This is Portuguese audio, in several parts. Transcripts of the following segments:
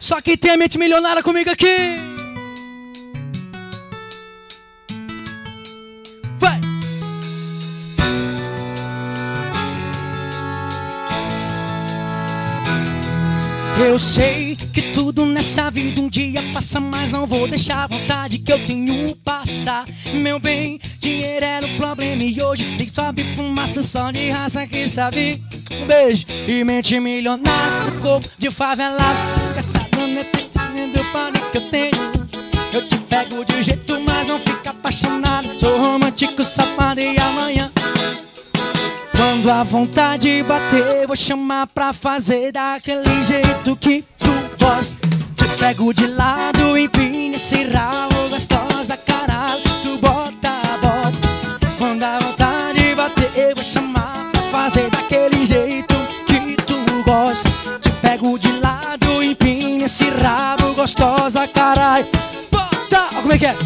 Só quem tem a mente milionária comigo aqui. Vai! Eu sei que tudo nessa vida um dia passa, mas não vou deixar a vontade que eu tenho passar. Meu bem, dinheiro era o problema e hoje tem sobe fumaça só de raça que sabe. Um beijo e mente milionária, corpo de favelado, gastado no pano que eu tenho. Eu te pego de jeito, mas não fica apaixonado. Sou romântico, safado e amanhã, quando a vontade bater, vou chamar pra fazer daquele jeito que tu gosta. Te pego de lado, empina esse ralo, gostosa, caralho, tu bota, bota. Quando a vontade bater, vou chamar pra fazer daquele jeito que tu gosta. Te pego de lado, empina esse rabo, gostosa, caralho, bota. Olha como é que é.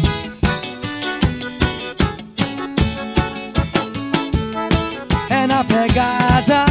É na pegada,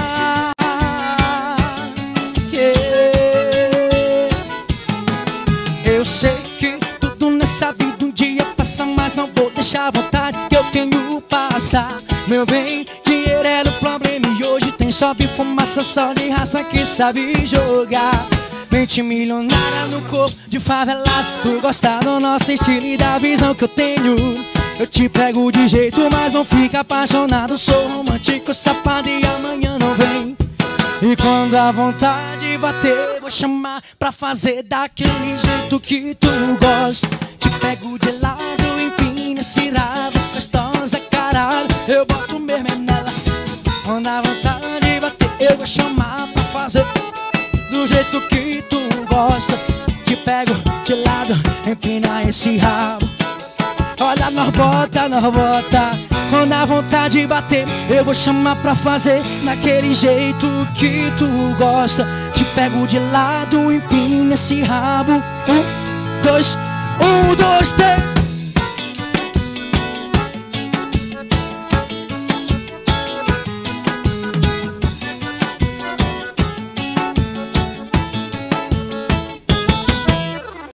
yeah. Eu sei que tudo nessa vida um dia passa, mas não vou deixar a vontade que eu tenho passar. Meu bem, dinheiro era o problema e hoje tem sobe fumaça só de raça que sabe jogar. Mente milionária no corpo de favelado, tu gosta do nosso estilo e da visão que eu tenho. Eu te pego de jeito, mas não fica apaixonado. Sou romântico, safado e amanhã não vem. E quando a vontade bater, vou chamar pra fazer daquele jeito que tu gosta. Te pego de lado, empina esse rabo, gostosa, caralho, eu boto mesmo nela. Quando a vontade bater, eu vou chamar pra fazer do jeito que tu gosta. Te pego de lado, empina esse rabo. Olha, nós bota, nós bota. Quando a vontade bater, eu vou chamar pra fazer daquele jeito que tu gosta. Te pego de lado, empina esse rabo. 1, 2, 1, 2, 3.